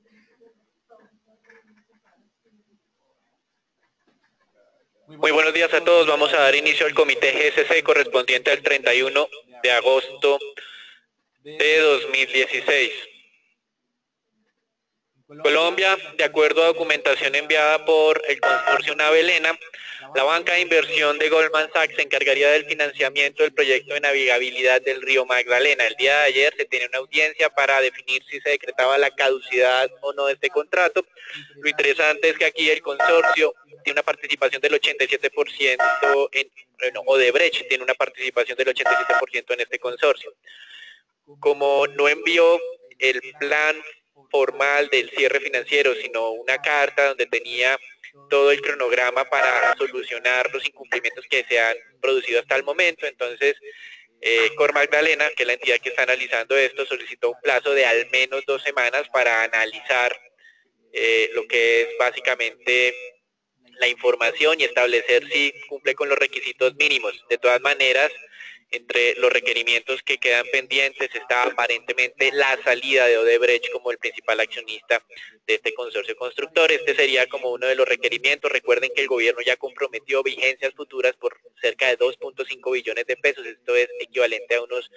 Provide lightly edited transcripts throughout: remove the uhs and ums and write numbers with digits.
Muy buenos días a todos. Vamos a dar inicio al comité GSC correspondiente al 31 de agosto de 2016. Colombia, de acuerdo a documentación enviada por el consorcio Navelena, la banca de inversión de Goldman Sachs se encargaría del financiamiento del proyecto de navegabilidad del río Magdalena. El día de ayer se tenía una audiencia para definir si se decretaba la caducidad o no de este contrato. Lo interesante es que aquí el consorcio tiene una participación del 87% Odebrecht tiene una participación del 87% en este consorcio. Como no envió el plan formal del cierre financiero, sino una carta donde tenía todo el cronograma para solucionar los incumplimientos que se han producido hasta el momento, entonces Cor Magdalena, que es la entidad que está analizando esto, solicitó un plazo de al menos 2 semanas para analizar lo que es básicamente la información y establecer si cumple con los requisitos mínimos. De todas maneras, entre los requerimientos que quedan pendientes está aparentemente la salida de Odebrecht como el principal accionista de este consorcio constructor. Este sería como uno de los requerimientos. Recuerden que el gobierno ya comprometió vigencias futuras por cerca de 2.5 billones de pesos. Esto es equivalente a unos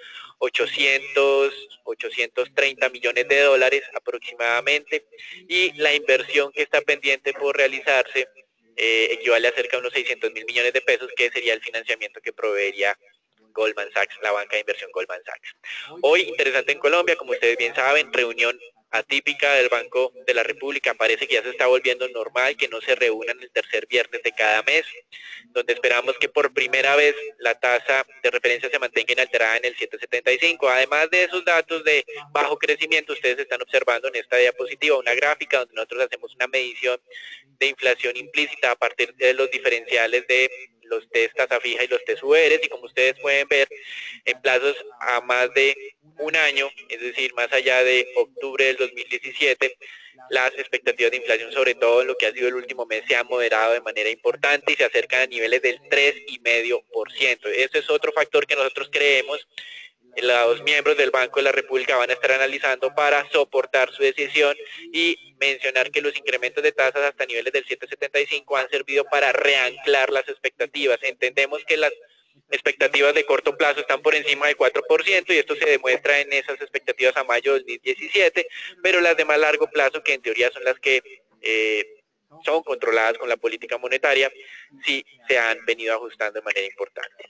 830 millones de dólares aproximadamente. Y la inversión que está pendiente por realizarse equivale a cerca de unos 600 mil millones de pesos, que sería el financiamiento que proveería Goldman Sachs, la banca de inversión Goldman Sachs. Hoy, interesante en Colombia, como ustedes bien saben, reunión atípica del Banco de la República. Parece que ya se está volviendo normal que no se reúnan el tercer viernes de cada mes, donde esperamos que por primera vez la tasa de referencia se mantenga inalterada en el 7.75. Además de esos datos de bajo crecimiento, ustedes están observando en esta diapositiva una gráfica donde nosotros hacemos una medición de inflación implícita a partir de los diferenciales de los test tasa fija y los test URs, y como ustedes pueden ver, en plazos a más de un año, es decir, más allá de octubre del 2017, las expectativas de inflación, sobre todo en lo que ha sido el último mes, se han moderado de manera importante y se acercan a niveles del 3,5%. Ese es otro factor que nosotros creemos los miembros del Banco de la República van a estar analizando para soportar su decisión, y mencionar que los incrementos de tasas hasta niveles del 7.75 han servido para reanclar las expectativas. Entendemos que las expectativas de corto plazo están por encima del 4%, y esto se demuestra en esas expectativas a mayo de 2017, pero las de más largo plazo, que en teoría son las que son controladas con la política monetaria, sí se han venido ajustando de manera importante.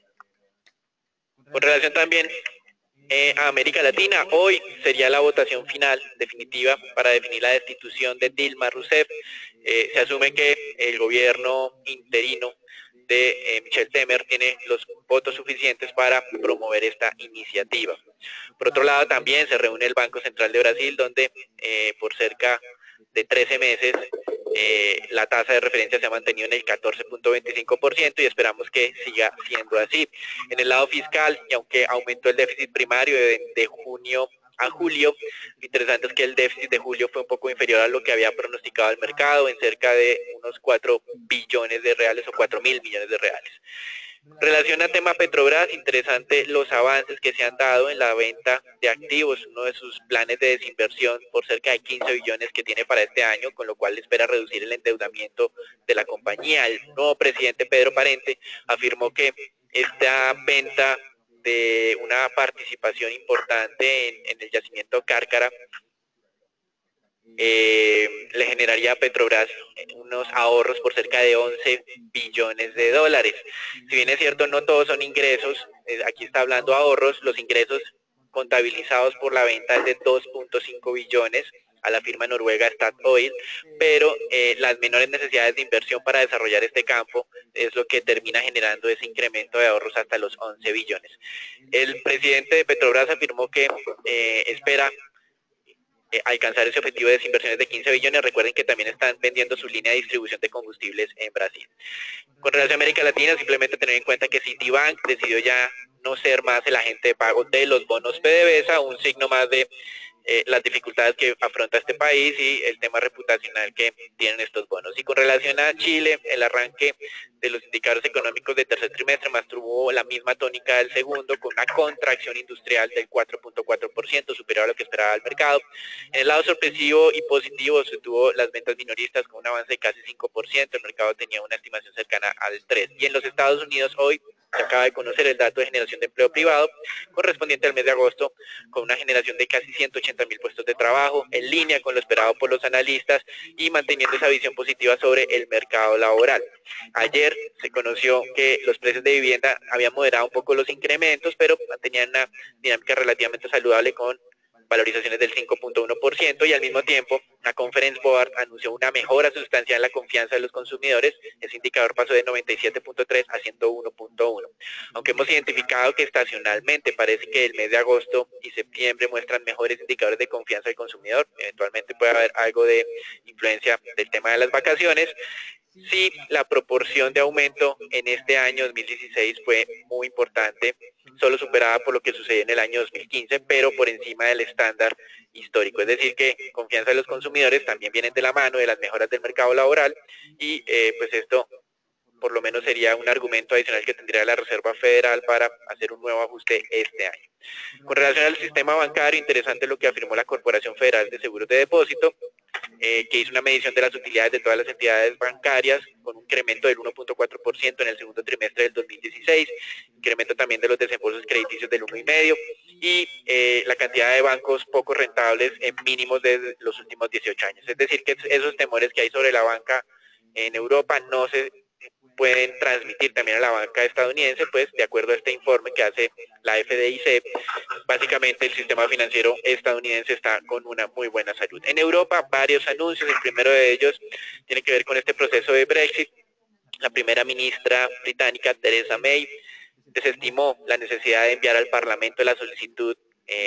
Con relación también a América Latina, hoy sería la votación final definitiva para definir la destitución de Dilma Rousseff. Se asume que el gobierno interino de Michel Temer tiene los votos suficientes para promover esta iniciativa. Por otro lado, también se reúne el Banco Central de Brasil, donde por cerca de 13 meses la tasa de referencia se ha mantenido en el 14.25%, y esperamos que siga siendo así. En el lado fiscal, y aunque aumentó el déficit primario de junio a julio, lo interesante es que el déficit de julio fue un poco inferior a lo que había pronosticado el mercado, en cerca de unos 4 billones de reales o 4.000 millones de reales. Relación al tema Petrobras, interesante los avances que se han dado en la venta de activos, uno de sus planes de desinversión por cerca de 15 billones que tiene para este año, con lo cual espera reducir el endeudamiento de la compañía. El nuevo presidente Pedro Parente afirmó que esta venta de una participación importante en el yacimiento Cárcara le generaría a Petrobras unos ahorros por cerca de 11 billones de dólares. Si bien es cierto, no todos son ingresos, aquí está hablando ahorros, los ingresos contabilizados por la venta es de 2.5 billones a la firma noruega Statoil, pero las menores necesidades de inversión para desarrollar este campo es lo que termina generando ese incremento de ahorros hasta los 11 billones. El presidente de Petrobras afirmó que espera alcanzar ese objetivo de desinversiones de 15 billones. Recuerden que también están vendiendo su línea de distribución de combustibles en Brasil. Con relación a América Latina, simplemente tener en cuenta que Citibank decidió ya no ser más el agente de pago de los bonos PDVSA, un signo más de las dificultades que afronta este país y el tema reputacional que tienen estos bonos. Y con relación a Chile, el arranque de los indicadores económicos del tercer trimestre mantuvo la misma tónica del segundo, con una contracción industrial del 4.4%, superior a lo que esperaba el mercado. En el lado sorpresivo y positivo se tuvo las ventas minoristas con un avance de casi 5%, el mercado tenía una estimación cercana al 3%. Y en los Estados Unidos hoy se acaba de conocer el dato de generación de empleo privado correspondiente al mes de agosto, con una generación de casi 180.000 puestos de trabajo, en línea con lo esperado por los analistas y manteniendo esa visión positiva sobre el mercado laboral. Ayer se conoció que los precios de vivienda habían moderado un poco los incrementos, pero mantenían una dinámica relativamente saludable con valorizaciones del 5.1%, y al mismo tiempo la Conference Board anunció una mejora sustancial en la confianza de los consumidores. Ese indicador pasó de 97.3 a 101.1. Aunque hemos identificado que estacionalmente parece que el mes de agosto y septiembre muestran mejores indicadores de confianza del consumidor, eventualmente puede haber algo de influencia del tema de las vacaciones. Sí, la proporción de aumento en este año 2016 fue muy importante, solo superada por lo que sucedió en el año 2015, pero por encima del estándar histórico. Es decir, que confianza de los consumidores también vienen de la mano de las mejoras del mercado laboral, y pues esto por lo menos sería un argumento adicional que tendría la Reserva Federal para hacer un nuevo ajuste este año. Con relación al sistema bancario, interesante lo que afirmó la Corporación Federal de Seguros de Depósito, que hizo una medición de las utilidades de todas las entidades bancarias con un incremento del 1.4% en el segundo trimestre del 2016, incremento también de los desembolsos crediticios del 1,5%, y la cantidad de bancos poco rentables en mínimos de los últimos 18 años. Es decir, que esos temores que hay sobre la banca en Europa no se pueden transmitir también a la banca estadounidense, pues de acuerdo a este informe que hace la FDIC, básicamente el sistema financiero estadounidense está con una muy buena salud. En Europa, varios anuncios, el primero de ellos tiene que ver con este proceso de Brexit. La primera ministra británica, Theresa May, desestimó la necesidad de enviar al Parlamento la solicitud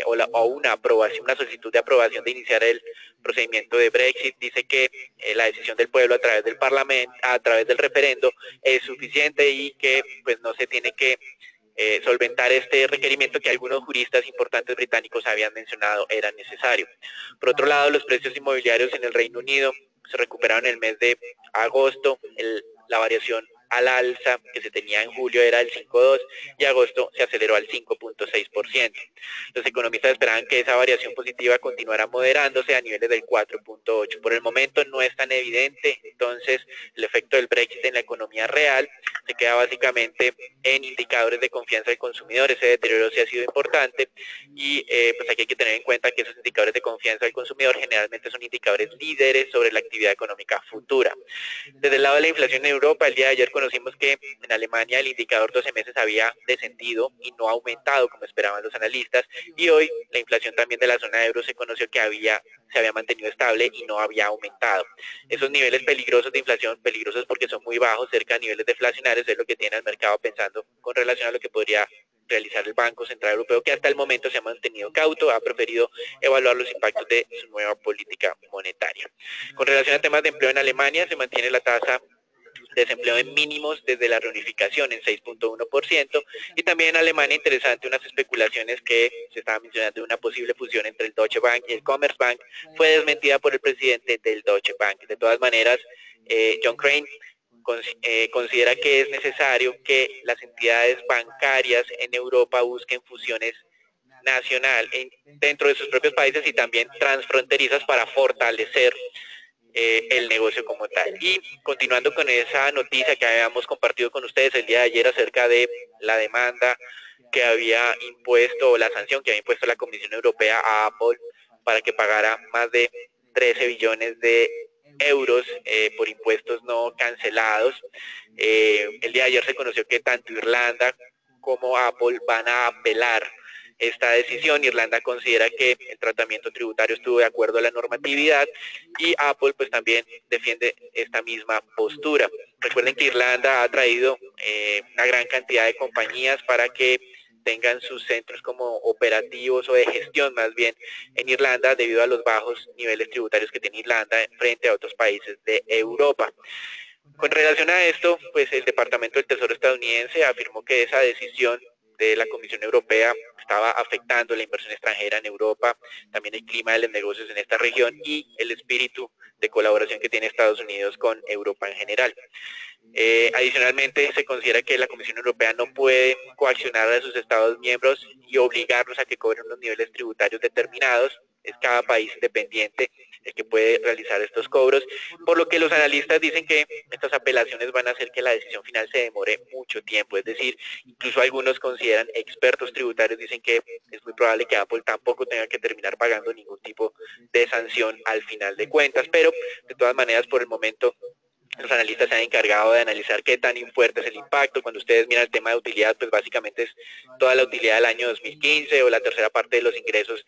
una solicitud de aprobación de iniciar el procedimiento de Brexit. Dice que la decisión del pueblo a través del Parlamento, a través del referendo, es suficiente y que pues no se tiene que solventar este requerimiento que algunos juristas importantes británicos habían mencionado era necesario. Por otro lado, los precios inmobiliarios en el Reino Unido se recuperaron en el mes de agosto. La variación al alza que se tenía en julio era el 5.2 y agosto se aceleró al 5.6%. Los economistas esperaban que esa variación positiva continuara moderándose a niveles del 4.8. Por el momento no es tan evidente, entonces el efecto del Brexit en la economía real se queda básicamente en indicadores de confianza del consumidor. Ese deterioro sí ha sido importante, y pues aquí hay que tener en cuenta que esos indicadores de confianza del consumidor generalmente son indicadores líderes sobre la actividad económica futura. Desde el lado de la inflación en Europa, el día de ayer conocimos que en Alemania el indicador 12 meses había descendido y no aumentado como esperaban los analistas, y hoy la inflación también de la zona euro se conoció que se había mantenido estable y no había aumentado. Esos niveles peligrosos de inflación, peligrosos porque son muy bajos, cerca de niveles deflacionarios, es lo que tiene el mercado pensando con relación a lo que podría realizar el Banco Central Europeo, que hasta el momento se ha mantenido cauto, ha preferido evaluar los impactos de su nueva política monetaria. Con relación a temas de empleo en Alemania, se mantiene la tasa de desempleo en mínimos desde la reunificación en 6.1%, y también en Alemania, interesante, unas especulaciones que se estaban mencionando de una posible fusión entre el Deutsche Bank y el Commerzbank fue desmentida por el presidente del Deutsche Bank. De todas maneras, John Crane considera que es necesario que las entidades bancarias en Europa busquen fusiones dentro de sus propios países y también transfronterizas para fortalecer el negocio como tal. Y continuando con esa noticia que habíamos compartido con ustedes el día de ayer acerca de la demanda que había impuesto, o la sanción que había impuesto la Comisión Europea a Apple para que pagara más de 13 billones de euros por impuestos no cancelados. El día de ayer se conoció que tanto Irlanda como Apple van a apelar esta decisión. Irlanda considera que el tratamiento tributario estuvo de acuerdo a la normatividad, y Apple pues también defiende esta misma postura. Recuerden que Irlanda ha traído una gran cantidad de compañías para que tengan sus centros como operativos o de gestión más bien en Irlanda, debido a los bajos niveles tributarios que tiene Irlanda frente a otros países de Europa. Con relación a esto, pues el Departamento del Tesoro estadounidense afirmó que esa decisión de la Comisión Europea estaba afectando la inversión extranjera en Europa, también el clima de los negocios en esta región y el espíritu de colaboración que tiene Estados Unidos con Europa en general. Adicionalmente, se considera que la Comisión Europea no puede coaccionar a sus Estados miembros y obligarlos a que cobren unos niveles tributarios determinados. Es cada país independiente el que puede realizar estos cobros, por lo que los analistas dicen que estas apelaciones van a hacer que la decisión final se demore mucho tiempo. Es decir, incluso algunos consideran, expertos tributarios dicen que es muy probable que Apple tampoco tenga que terminar pagando ningún tipo de sanción al final de cuentas, pero de todas maneras, por el momento, los analistas se han encargado de analizar qué tan fuerte es el impacto. Cuando ustedes miran el tema de utilidad, pues básicamente es toda la utilidad del año 2015 o la tercera parte de los ingresos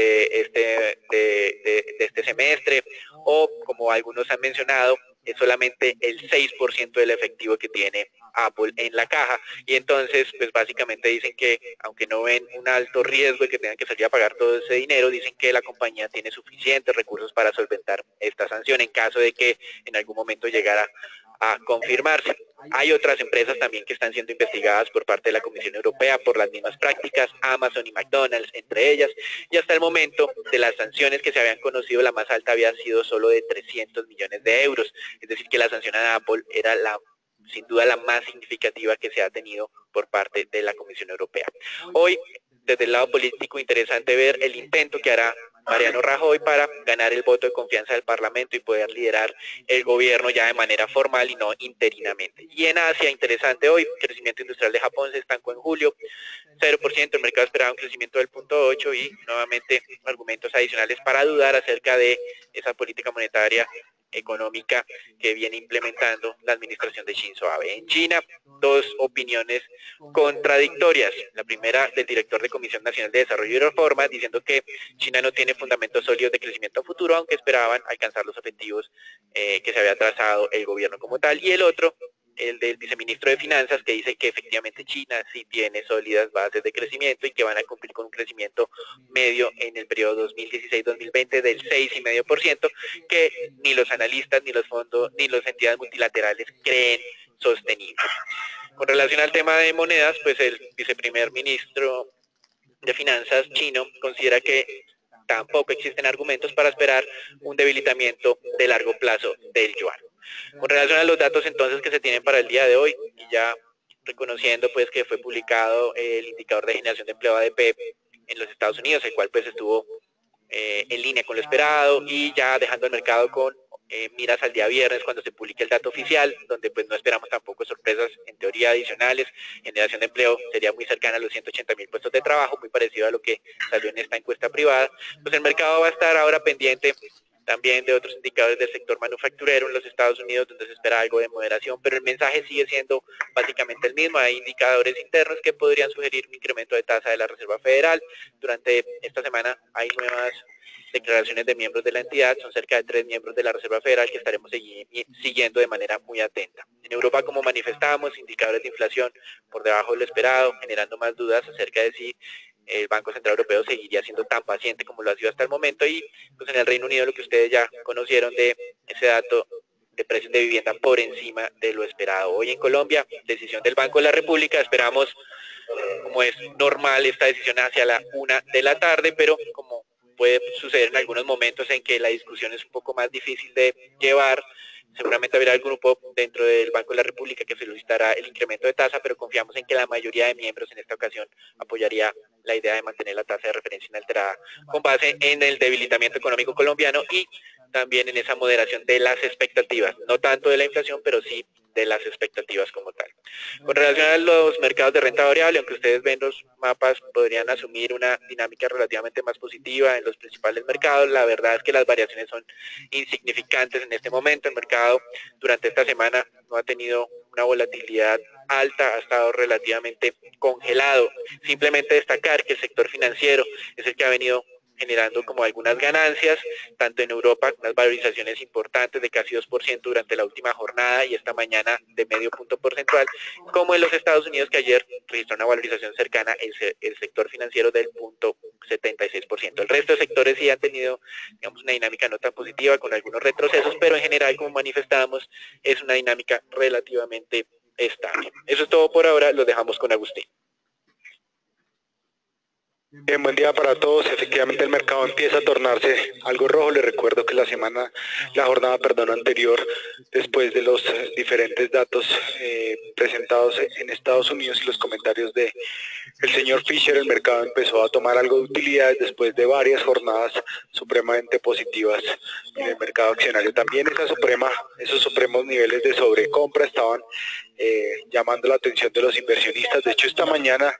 de este semestre, o como algunos han mencionado, es solamente el 6% del efectivo que tiene Apple en la caja, y entonces pues básicamente dicen que aunque no ven un alto riesgo de que tengan que salir a pagar todo ese dinero, dicen que la compañía tiene suficientes recursos para solventar esta sanción en caso de que en algún momento llegara a confirmarse. Hay otras empresas también que están siendo investigadas por parte de la Comisión Europea por las mismas prácticas, Amazon y McDonald's entre ellas, y hasta el momento de las sanciones que se habían conocido, la más alta había sido solo de 300 millones de euros, es decir que la sanción a Apple era sin duda la más significativa que se ha tenido por parte de la Comisión Europea. Hoy, desde el lado político, interesante ver el intento que hará Mariano Rajoy para ganar el voto de confianza del Parlamento y poder liderar el gobierno ya de manera formal y no interinamente. Y en Asia, interesante hoy, el crecimiento industrial de Japón se estancó en julio, 0%, el mercado esperaba un crecimiento del 0.8 y nuevamente argumentos adicionales para dudar acerca de esa política monetaria económica que viene implementando la administración de Shinzo Abe. En China, dos opiniones contradictorias. La primera del director de Comisión Nacional de Desarrollo y Reforma, diciendo que China no tiene fundamentos sólidos de crecimiento futuro, aunque esperaban alcanzar los objetivos que se había trazado el gobierno como tal. Y el otro, el del viceministro de Finanzas, que dice que efectivamente China sí tiene sólidas bases de crecimiento y que van a cumplir con un crecimiento medio en el periodo 2016-2020 del 6,5%, que ni los analistas, ni los fondos, ni las entidades multilaterales creen sostenible. Con relación al tema de monedas, pues el viceprimer ministro de Finanzas chino considera que tampoco existen argumentos para esperar un debilitamiento de largo plazo del yuan. Con relación a los datos entonces que se tienen para el día de hoy, y ya reconociendo pues que fue publicado el indicador de generación de empleo ADP en los Estados Unidos, el cual pues estuvo en línea con lo esperado y ya dejando el mercado con miras al día viernes cuando se publique el dato oficial, donde pues no esperamos tampoco sorpresas en teoría adicionales. Generación de empleo sería muy cercana a los 180.000 puestos de trabajo, muy parecido a lo que salió en esta encuesta privada. Pues el mercado va a estar ahora pendiente también de otros indicadores del sector manufacturero en los Estados Unidos, donde se espera algo de moderación, pero el mensaje sigue siendo básicamente el mismo. Hay indicadores internos que podrían sugerir un incremento de tasa de la Reserva Federal. Durante esta semana hay nuevas declaraciones de miembros de la entidad, son cerca de 3 miembros de la Reserva Federal que estaremos siguiendo de manera muy atenta. En Europa, como manifestábamos, indicadores de inflación por debajo de lo esperado, generando más dudas acerca de si el Banco Central Europeo seguiría siendo tan paciente como lo ha sido hasta el momento, y pues en el Reino Unido lo que ustedes ya conocieron de ese dato de precios de vivienda por encima de lo esperado. Hoy en Colombia, decisión del Banco de la República, esperamos, como es normal, esta decisión hacia la 1 de la tarde, pero como puede suceder en algunos momentos en que la discusión es un poco más difícil de llevar, seguramente habrá el grupo dentro del Banco de la República que solicitará el incremento de tasa, pero confiamos en que la mayoría de miembros en esta ocasión apoyaría la idea de mantener la tasa de referencia inalterada con base en el debilitamiento económico colombiano y también en esa moderación de las expectativas, no tanto de la inflación, pero sí de las expectativas como tal. Con relación a los mercados de renta variable, aunque ustedes ven los mapas, podrían asumir una dinámica relativamente más positiva en los principales mercados. La verdad es que las variaciones son insignificantes en este momento. El mercado durante esta semana no ha tenido una volatilidad alta, ha estado relativamente congelado. Simplemente destacar que el sector financiero es el que ha venido generando como algunas ganancias, tanto en Europa, unas valorizaciones importantes de casi 2% durante la última jornada y esta mañana de medio punto porcentual, como en los Estados Unidos, que ayer registró una valorización cercana el sector financiero del 0.76%. El resto de sectores sí han tenido, digamos, una dinámica no tan positiva, con algunos retrocesos, pero en general, como manifestamos, es una dinámica relativamente estable. Eso es todo por ahora, los dejamos con Agustín. Bien, buen día para todos. Efectivamente el mercado empieza a tornarse algo rojo. Les recuerdo que la jornada, anterior, después de los diferentes datos presentados en Estados Unidos y los comentarios de el señor Fisher, el mercado empezó a tomar algo de utilidades después de varias jornadas supremamente positivas en el mercado accionario. También esos supremos niveles de sobrecompra estaban llamando la atención de los inversionistas. De hecho, esta mañana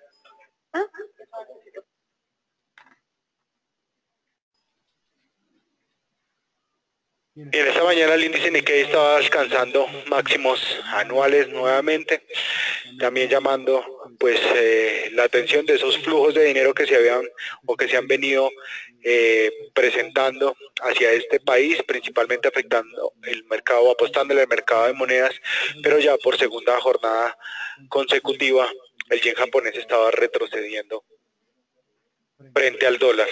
en esta mañana el índice Nikkei estaba alcanzando máximos anuales nuevamente, también llamando pues la atención de esos flujos de dinero que se han venido presentando hacia este país, principalmente afectando el mercado, apostándole al mercado de monedas, pero ya por segunda jornada consecutiva el yen japonés estaba retrocediendo frente al dólar.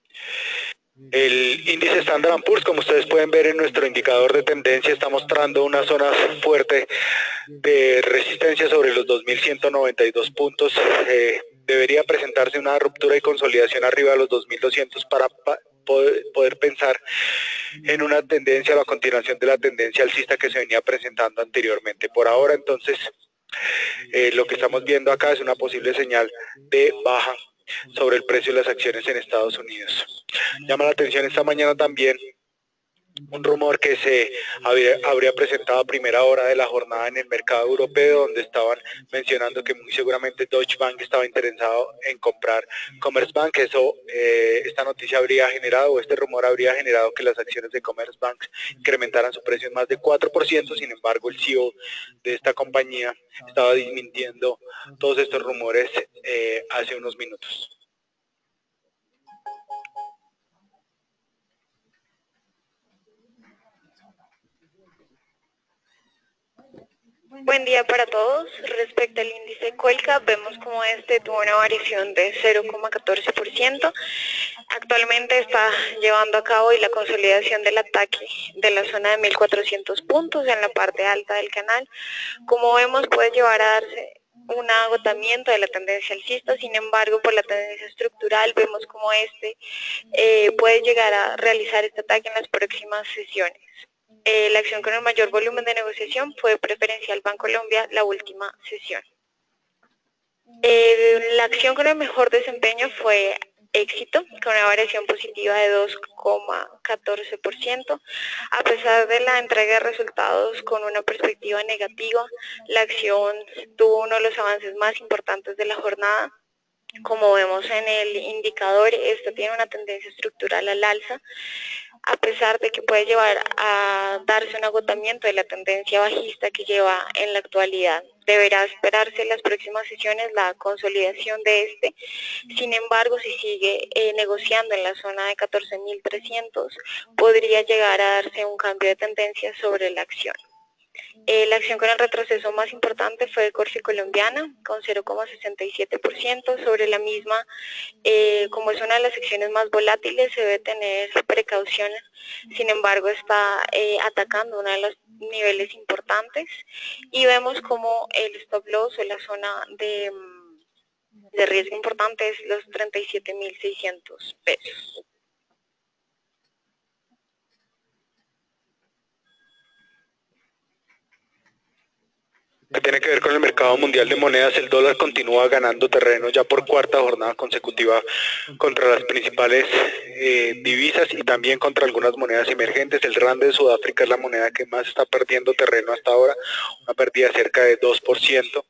El índice Standard & Poor's, como ustedes pueden ver en nuestro indicador de tendencia, está mostrando una zona fuerte de resistencia sobre los 2.192 puntos. Debería presentarse una ruptura y consolidación arriba de los 2.200 para poder pensar en una tendencia o la continuación de la tendencia alcista que se venía presentando anteriormente. Por ahora, entonces, lo que estamos viendo acá es una posible señal de baja sobre el precio de las acciones en Estados Unidos. Llama la atención esta mañana también un rumor que se habría presentado a primera hora de la jornada en el mercado europeo, donde estaban mencionando que muy seguramente Deutsche Bank estaba interesado en comprar Commerzbank. Esta noticia habría generado, o este rumor habría generado que las acciones de Commerzbank incrementaran su precio en más de 4%. Sin embargo, el CEO de esta compañía estaba desmintiendo todos estos rumores hace unos minutos. Buen día para todos. Respecto al índice Colcap, vemos como este tuvo una variación de 0,14%. Actualmente está llevando a cabo la consolidación del ataque de la zona de 1.400 puntos en la parte alta del canal. Como vemos, puede llevar a darse un agotamiento de la tendencia alcista. Sin embargo, por la tendencia estructural vemos como puede llegar a realizar este ataque en las próximas sesiones. La acción con el mayor volumen de negociación fue Preferencial Bancolombia la última sesión. La acción con el mejor desempeño fue Éxito, con una variación positiva de 2,14%. A pesar de la entrega de resultados con una perspectiva negativa, la acción tuvo uno de los avances más importantes de la jornada. Como vemos en el indicador, esta tiene una tendencia estructural al alza, a pesar de que puede llevar a darse un agotamiento de la tendencia bajista que lleva en la actualidad. Deberá esperarse en las próximas sesiones la consolidación de este. Sin embargo, si sigue negociando en la zona de 14.300, podría llegar a darse un cambio de tendencia sobre la acción. La acción con el retroceso más importante fue Corfi Colombiana, con 0,67%. Sobre la misma, como es una de las acciones más volátiles, se debe tener precauciones. Sin embargo, está atacando uno de los niveles importantes y vemos como el stop loss o la zona de riesgo importante es los 37.600 pesos. Que tiene que ver con el mercado mundial de monedas, el dólar continúa ganando terreno ya por cuarta jornada consecutiva contra las principales divisas y también contra algunas monedas emergentes. El rand de Sudáfrica es la moneda que más está perdiendo terreno hasta ahora, una pérdida de cerca de 2%.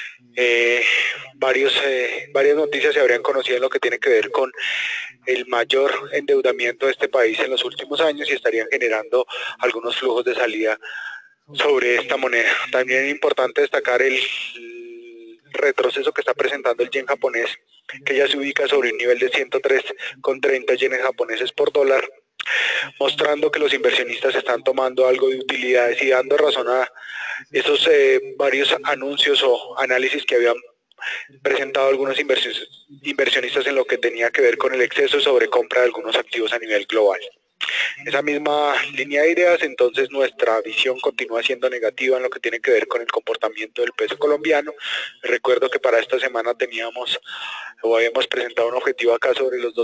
Varias noticias se habrían conocido en lo que tiene que ver con el mayor endeudamiento de este país en los últimos años y estarían generando algunos flujos de salida sobre esta moneda. También es importante destacar el retroceso que está presentando el yen japonés, que ya se ubica sobre un nivel de 103,30 yenes japoneses por dólar, mostrando que los inversionistas están tomando algo de utilidades y dando razón a esos varios anuncios o análisis que habían presentado algunos inversionistas en lo que tenía que ver con el exceso de sobrecompra de algunos activos a nivel global. esa misma línea de ideas, entonces nuestra visión continúa siendo negativa en lo que tiene que ver con el comportamiento del peso colombiano. Recuerdo que para esta semana teníamos o habíamos presentado un objetivo acá sobre los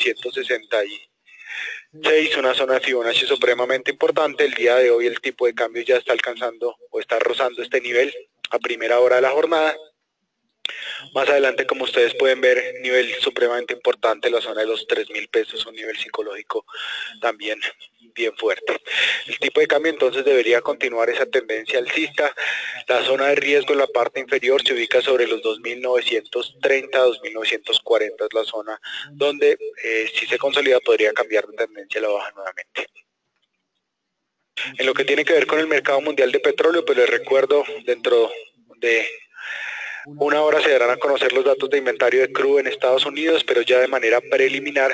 2.966, una zona de Fibonacci supremamente importante. El día de hoy el tipo de cambio ya está alcanzando o está rozando este nivel a primera hora de la jornada. Más adelante, como ustedes pueden ver, nivel supremamente importante, la zona de los 3.000 pesos, un nivel psicológico también bien fuerte. El tipo de cambio entonces debería continuar esa tendencia alcista. La zona de riesgo en la parte inferior se ubica sobre los 2.930, 2.940 es la zona donde si se consolida podría cambiar de tendencia a la baja nuevamente. En lo que tiene que ver con el mercado mundial de petróleo, pues les recuerdo, dentro de una hora se darán a conocer los datos de inventario de crudo en Estados Unidos, pero ya de manera preliminar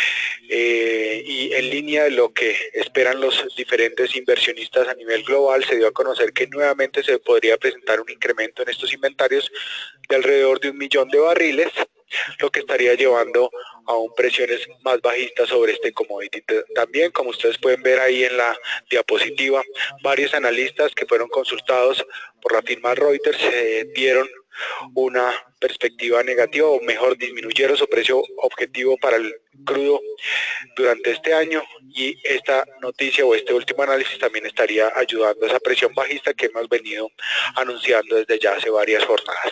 y en línea de lo que esperan los diferentes inversionistas a nivel global, se dio a conocer que nuevamente se podría presentar un incremento en estos inventarios de alrededor de 1 millón de barriles, lo que estaría llevando a presiones más bajistas sobre este commodity. También, como ustedes pueden ver ahí en la diapositiva, varios analistas que fueron consultados por la firma Reuters dieron una perspectiva negativa, o mejor, disminuyeron su precio objetivo para el crudo durante este año, y esta noticia o este último análisis también estaría ayudando a esa presión bajista que hemos venido anunciando desde ya hace varias jornadas.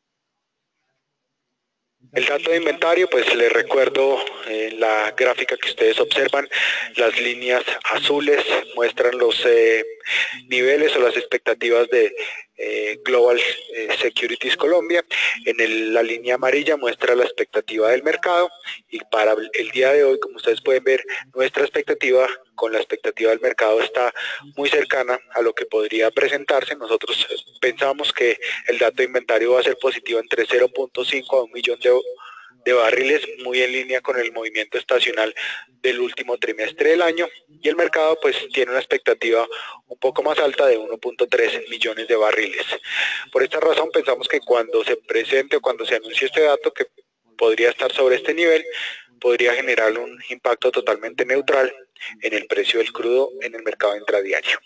El dato de inventario, pues les recuerdo la gráfica que ustedes observan, las líneas azules muestran los niveles o las expectativas de Global Securities Colombia. La línea amarilla muestra la expectativa del mercado, y para el día de hoy, como ustedes pueden ver, nuestra expectativa con la expectativa del mercado está muy cercana a lo que podría presentarse. Nosotros pensamos que el dato de inventario va a ser positivo entre 0.5 a 1 millón de barriles, muy en línea con el movimiento estacional del último trimestre del año, y el mercado pues tiene una expectativa un poco más alta de 1.3 millones de barriles. Por esta razón pensamos que cuando se presente o cuando se anuncie este dato, que podría estar sobre este nivel, podría generar un impacto totalmente neutral en el precio del crudo en el mercado intradiario.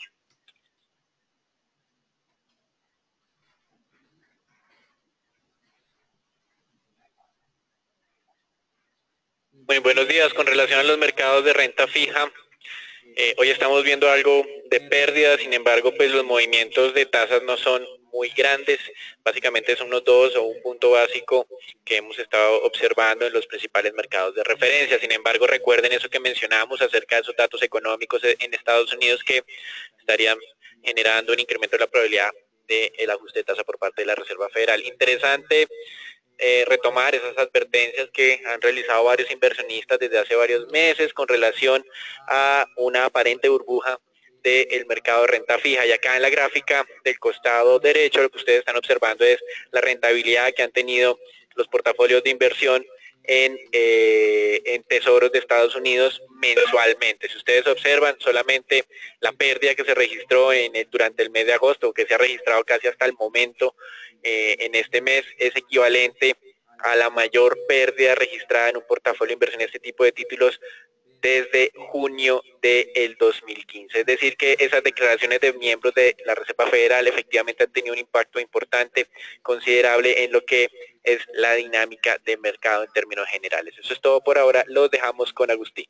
Muy buenos días. Con relación a los mercados de renta fija, hoy estamos viendo algo de pérdida. Sin embargo, pues los movimientos de tasas no son muy grandes. Básicamente son unos 2 o un punto básico que hemos estado observando en los principales mercados de referencia. Sin embargo, recuerden eso que mencionábamos acerca de esos datos económicos en Estados Unidos, que estarían generando un incremento de la probabilidad del ajuste de tasa por parte de la Reserva Federal. Interesante retomar esas advertencias que han realizado varios inversionistas desde hace varios meses con relación a una aparente burbuja del mercado de renta fija. Y acá en la gráfica del costado derecho lo que ustedes están observando es la rentabilidad que han tenido los portafolios de inversión en tesoros de Estados Unidos mensualmente. Si ustedes observan, solamente la pérdida que se registró durante el mes de agosto, que se ha registrado casi hasta el momento en este mes, es equivalente a la mayor pérdida registrada en un portafolio de inversión en este tipo de títulos desde junio del 2015. Es decir, que esas declaraciones de miembros de la Reserva Federal efectivamente han tenido un impacto importante, considerable en lo que es la dinámica de mercado en términos generales. Eso es todo por ahora. Los dejamos con Agustín.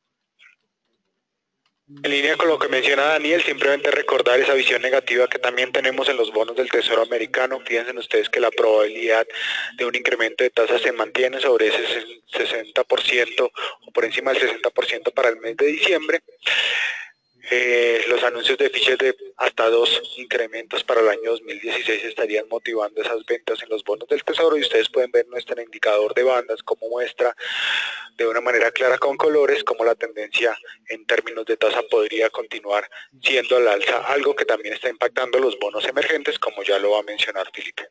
En línea con lo que menciona Daniel, simplemente recordar esa visión negativa que también tenemos en los bonos del Tesoro americano. Fíjense ustedes que la probabilidad de un incremento de tasas se mantiene sobre ese 60% o por encima del 60% para el mes de diciembre. Los anuncios de fiches de hasta 2 incrementos para el año 2016 estarían motivando esas ventas en los bonos del Tesoro, y ustedes pueden ver nuestro indicador de bandas como muestra de una manera clara con colores como la tendencia en términos de tasa podría continuar siendo al alza, algo que también está impactando los bonos emergentes, como ya lo va a mencionar Felipe.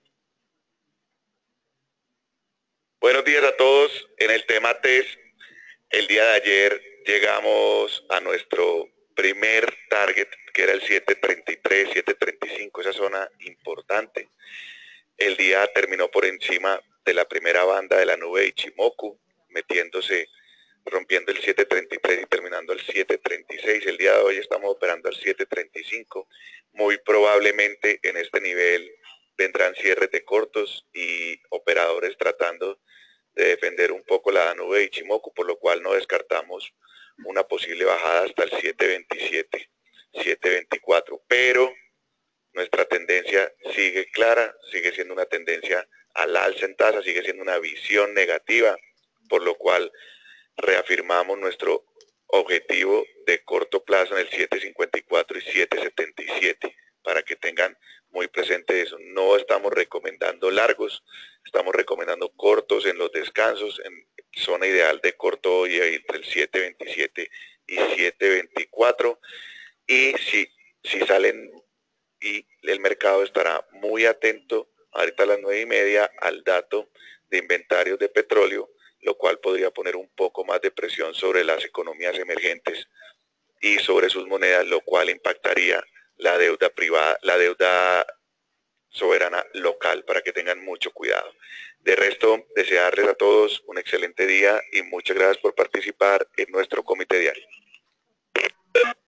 Buenos días a todos. En el tema TES, el día de ayer llegamos a nuestro primer target, que era el 733, 735, esa zona importante. El día terminó por encima de la primera banda de la nube de Ichimoku, metiéndose rompiendo el 7.33 y terminando el 7.36. El día de hoy estamos operando al 7.35. Muy probablemente en este nivel vendrán cierres de cortos y operadores tratando de defender un poco la nube de Ichimoku, por lo cual no descartamos una posible bajada hasta el 7.27, 7.24, pero nuestra tendencia sigue clara, sigue siendo una tendencia al alza en tasa, sigue siendo una visión negativa, por lo cual reafirmamos nuestro objetivo de corto plazo en el 7.54 y 7.77, para que tengan muy presente eso. No estamos recomendando largos, estamos recomendando cortos en los descansos, en zona ideal de corto hoy entre el 7.27 y 7.24, y si salen, y el mercado estará muy atento ahorita a las 9:30 al dato de inventarios de petróleo, lo cual podría poner un poco más de presión sobre las economías emergentes y sobre sus monedas, lo cual impactaría la deuda privada, la deuda soberana local, para que tengan mucho cuidado. De resto, desearles a todos un excelente día y muchas gracias por participar en nuestro comité diario.